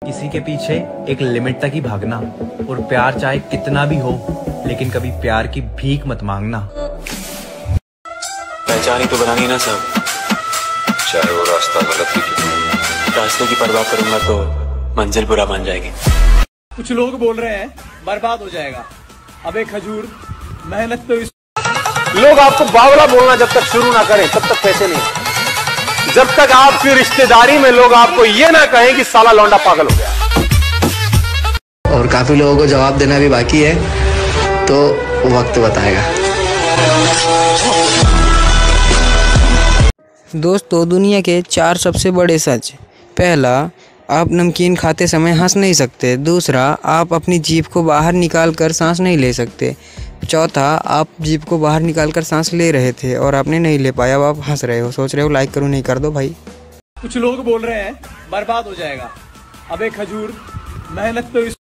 किसी के पीछे एक लिमिट तक ही भागना, और प्यार चाहे कितना भी हो, लेकिन कभी प्यार की भीख मत मांगना। पहचान ही तो बनानी ना सब, चाहे वो रास्ता गलत ही क्यों। रास्ते की परवाह करूंगा तो मंजिल बुरा मान जाएगी। कुछ लोग बोल रहे हैं बर्बाद हो जाएगा। अबे खजूर, मेहनत तो लोग आपको बावला बोलना जब तक शुरू ना करें तब तक पैसे नहीं। जब तक आपकी रिश्तेदारी में लोग आपको ये ना कहें कि साला लौंडा पागल हो गया। और काफी लोगों को जवाब देना भी बाकी है, तो वक्त बताएगा। दोस्तों, दुनिया के 4 सबसे बड़े सच। पहला, आप नमकीन खाते समय हंस नहीं सकते। दूसरा, आप अपनी जीभ को बाहर निकाल कर सांस नहीं ले सकते। चौथा, आप जीभ को बाहर निकाल कर सांस ले रहे थे और आपने नहीं ले पाया, अब आप हंस रहे हो। सोच रहे हो लाइक करूं, नहीं कर दो भाई। कुछ लोग बोल रहे हैं बर्बाद हो जाएगा। अबे खजूर, मेहनत तो